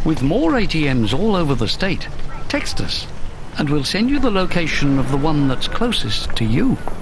With more ATMs all over the state, text us and we'll send you the location of the one that's closest to you.